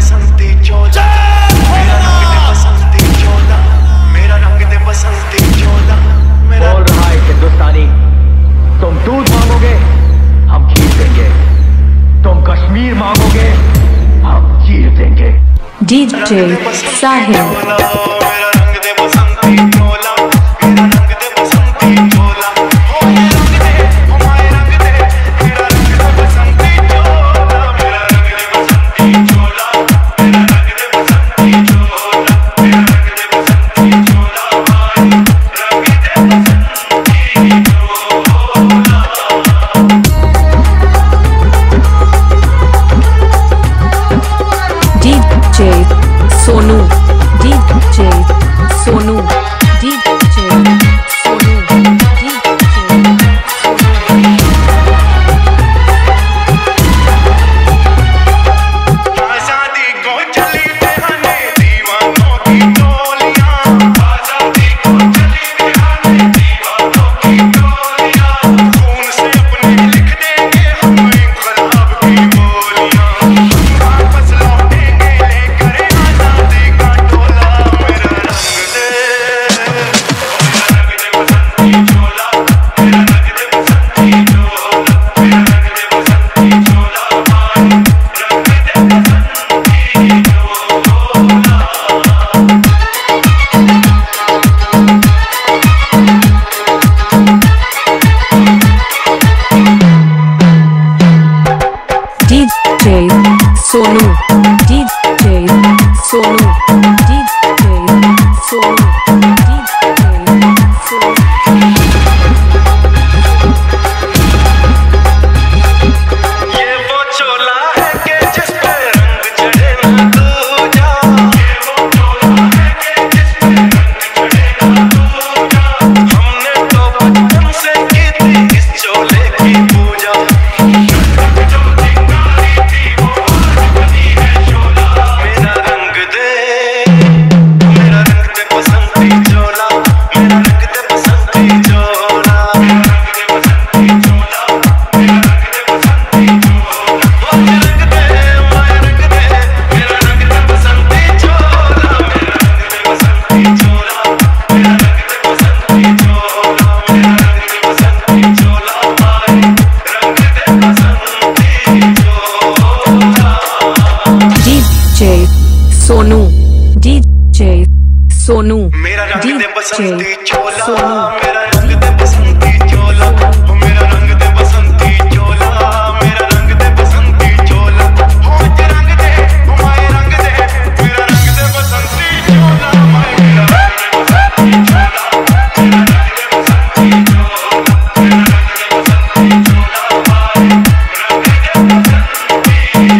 बसंती चोला, मेरा रंग दे बसंती चोला, मेरा रंग दे बसंती चोला। बोल रहा है हिंदुस्तानी, तुम दूध मांगोगे हम खीर देंगे, तुम कश्मीर मांगोगे हम चीर देंगे। DJ Sahil. Sonu DJ Sonu DJ Sonu आजादी को चली बहाने दीवानों की टोलियां, आजादी को चली बहाने दीवानों की टोलियां, खून से अपने लिख देंगे हम इंकलाब की बोलियां, वापस लौटेंगे लेकर आजादी का टोला। मेरा रंग दे बसंती चोला, मेरा रंग दे बसंती चोला, मेरा रंग दे बसंती चोला, रंग दे DJ Sonu DJ Sonu DJ Sonu DJ Sonu. ये वो चोला है कि जिस पे रंग चढ़े ना दूजा, ये वो चोला है कि जिस पे रंग चढ़े ना दूजा, हमने तो बचपन से की थी इस चोले की पूजा, जो चिंगारी थी वो आज बनी है चोला। मेरा रंग दे बसंती चोला, मेरा रंग दे बसंती चोला, मेरा रंग दे बसंती चोला, मेरा रंग दे बसंती चोला, रंग दे माय रंग दे, मेरा रंग दे बसंती चोला, मेरा रंग दे बसंती चोला, मेरा रंग दे बसंती चोला, मेरा रंग दे बसंती चोला, माय रंग दे बसंती चोला। डीजे सोनू डीजे सोनू मेरा रंग दे बसंती डीजे चोला, सोनू। मेरा रंग दे बसंती चोला, हो मेरा रंग दे बसंती चोला, मेरा रंग दे बसंती चोला, हो ते रंग दे, हो माय रंग दे, मेरा रंग दे बसंती चोला, माय मेरा रंग दे बसंती चोला, मेरा रंग दे बसंती चोला, मेरा रंग दे बसंती चोला, माय रंग दे बसंती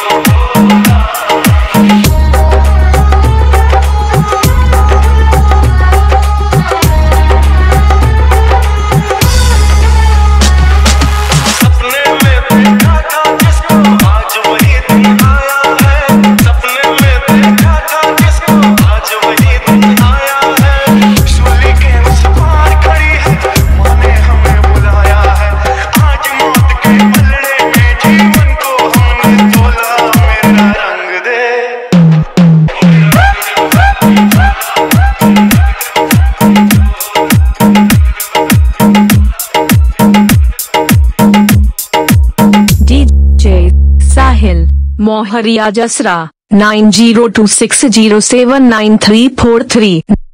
सपने में देखा था जिसको आज वही दिन आया है, सपने में देखा था जिसको आज वही दिन आया है, सूली के उस पार खड़ी है माँ ने हमें बुलाया है, आज मौत के पलड़े में जीवन को हमने तोला। मेरा रंग दे डीजे साहिल मोहरिया जसरा 9026079343।